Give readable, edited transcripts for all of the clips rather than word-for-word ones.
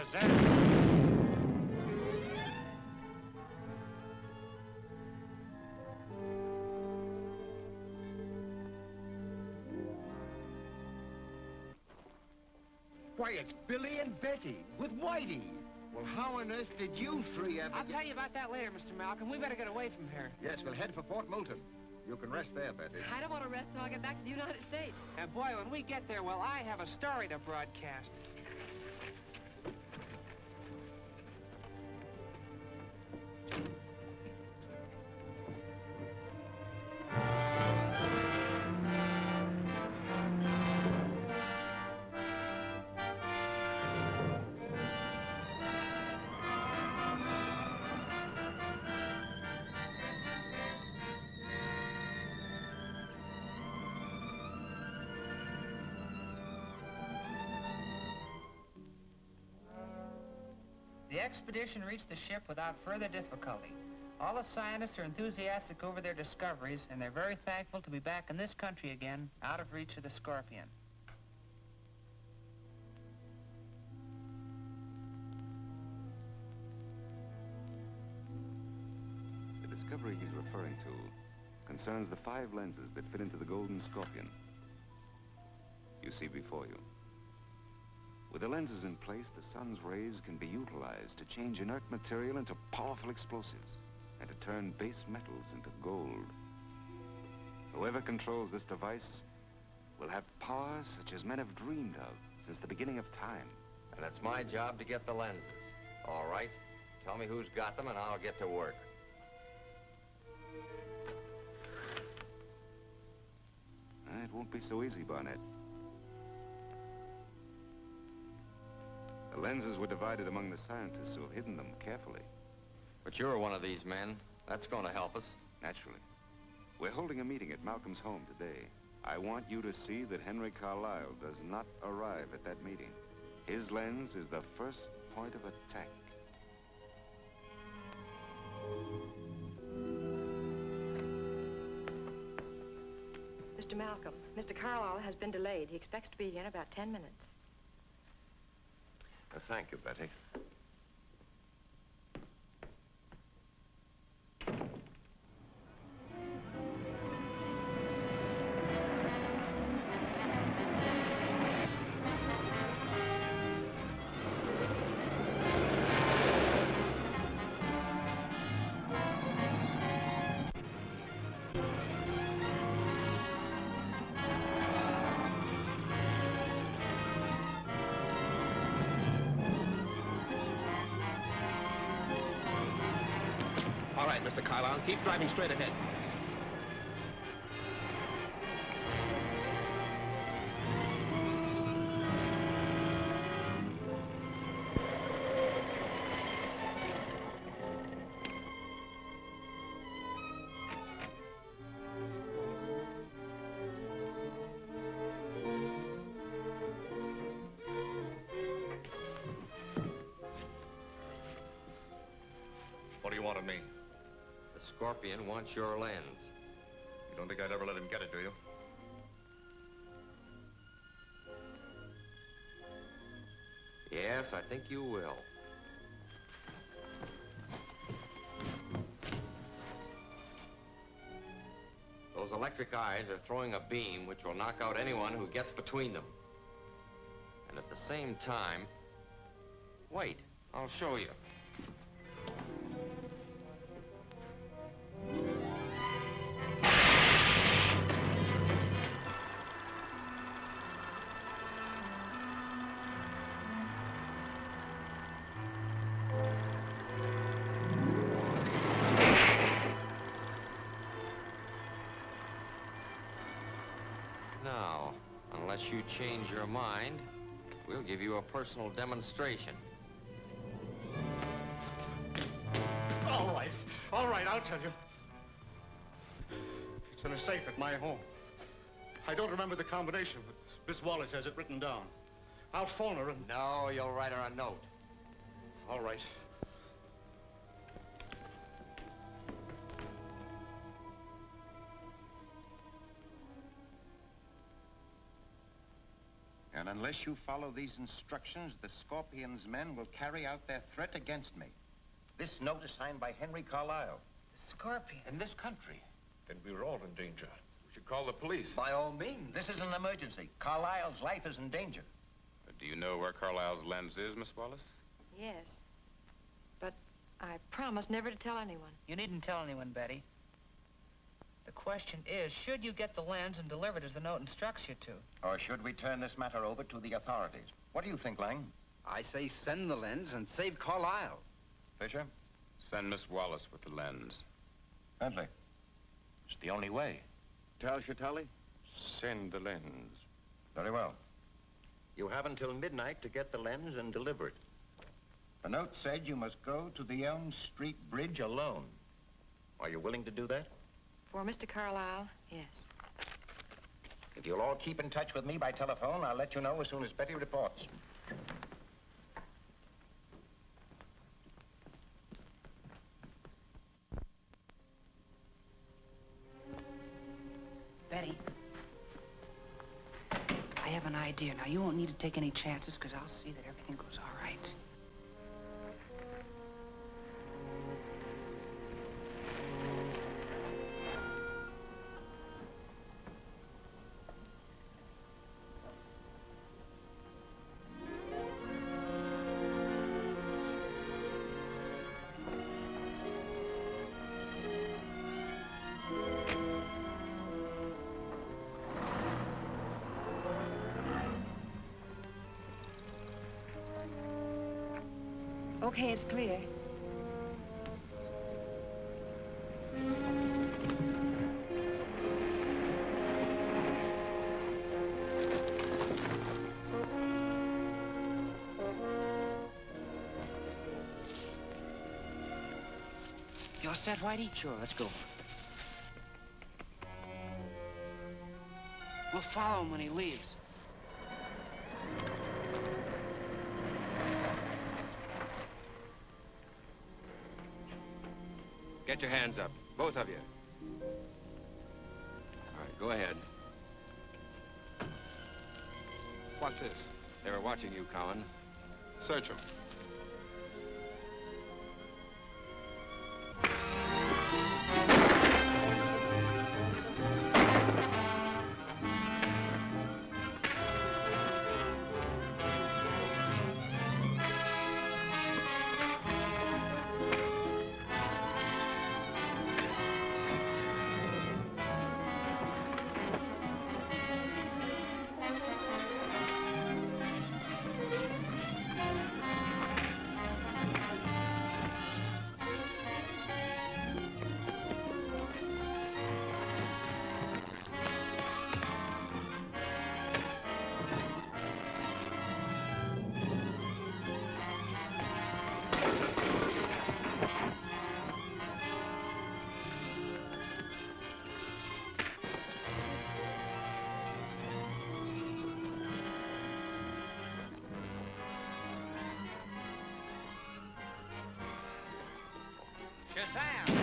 Shazam! Why, it's Billy and Betty with Whitey. Well, how on earth did you three ever I'll tell you about that later, Mr. Malcolm. We better get away from here. Yes, we'll head for Fort Moulton. You can rest there, Betty. I don't want to rest till I get back to the United States. And boy, when we get there, well, I have a story to broadcast. The expedition reached the ship without further difficulty. All the scientists are enthusiastic over their discoveries, and they're very thankful to be back in this country again, out of reach of the scorpion. The discovery he's referring to concerns the 5 lenses that fit into the golden scorpion you see before you. With the lenses in place, the sun's rays can be utilized to change inert material into powerful explosives and to turn base metals into gold. Whoever controls this device will have powers such as men have dreamed of since the beginning of time. And it's my job to get the lenses. All right? Tell me who's got them and I'll get to work. It won't be so easy, Barnett. The lenses were divided among the scientists who have hidden them carefully. But you're one of these men. That's going to help us. Naturally. We're holding a meeting at Malcolm's home today. I want you to see that Henry Carlisle does not arrive at that meeting. His lens is the first point of attack. Mr. Malcolm, Mr. Carlisle has been delayed. He expects to be here in about 10 minutes. Thank you, Betty. All right, Mr. Carlisle, keep driving straight ahead. What do you want of me? The scorpion wants your lens. You don't think I'd ever let him get it, do you? Yes, I think you will. Those electric eyes are throwing a beam which will knock out anyone who gets between them. And at the same time... Wait, I'll show you. Now, unless you change your mind, we'll give you a personal demonstration. All right, I'll tell you. It's in a safe at my home. I don't remember the combination, but Miss Wallace has it written down. I'll phone her and... No, you'll write her a note. All right. And unless you follow these instructions, the Scorpion's men will carry out their threat against me. This note is signed by Henry Carlisle. The Scorpion. In this country. Then we're all in danger. We should call the police. By all means. This is an emergency. Carlisle's life is in danger. Do you know where Carlisle's lens is, Miss Wallace? Yes. But I promised never to tell anyone. You needn't tell anyone, Betty. The question is, should you get the lens and deliver it as the note instructs you to? Or should we turn this matter over to the authorities? What do you think, Lang? I say send the lens and save Carlisle. Fisher? Send Miss Wallace with the lens. Bentley. It's the only way. Tully? Send the lens. Very well. You have until midnight to get the lens and deliver it. The note said you must go to the Elm Street Bridge alone. Are you willing to do that? For Mr. Carlisle, yes. If you'll all keep in touch with me by telephone, I'll let you know as soon as Betty reports. Betty. I have an idea. Now, you won't need to take any chances, because I'll see that everything goes all right. Okay, it's clear. You all set, Whitey? Sure, let's go. We'll follow him when he leaves. Get your hands up, both of you. All right, go ahead. What's this? They were watching you, Cowan. Search him. Shazam!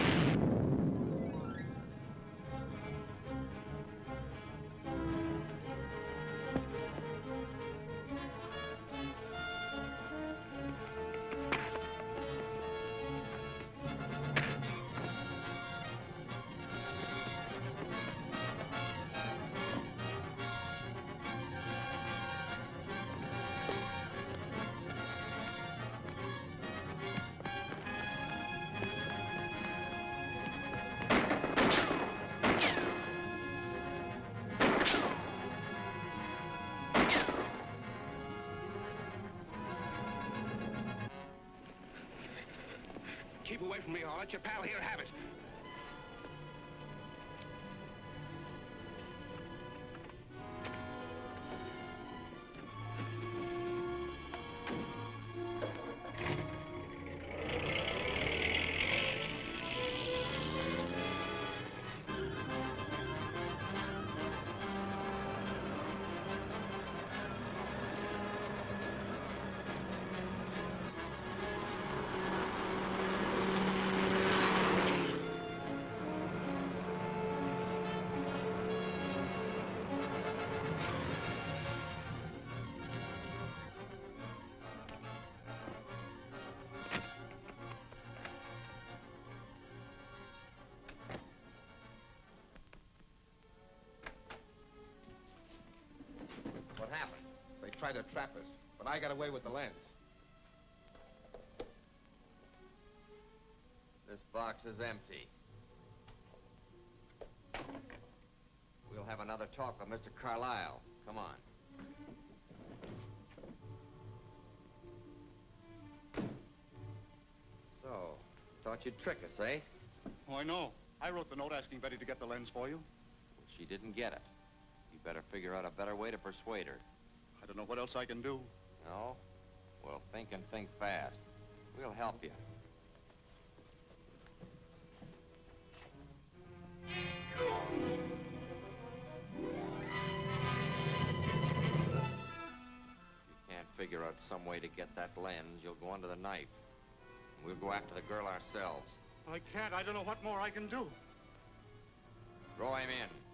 Keep away from me, or I'll let your pal here have it. tried to trap us, but I got away with the lens. This box is empty. We'll have another talk with Mr. Carlyle. Come on. So, thought you'd trick us, eh? Oh, I know. I wrote the note asking Betty to get the lens for you. She didn't get it. You better figure out a better way to persuade her. I don't know what else I can do. No? Well, think and think fast. We'll help you. Figure out some way to get that lens, you'll go under the knife. And we'll go after the girl ourselves. I can't. I don't know what more I can do. Throw him in.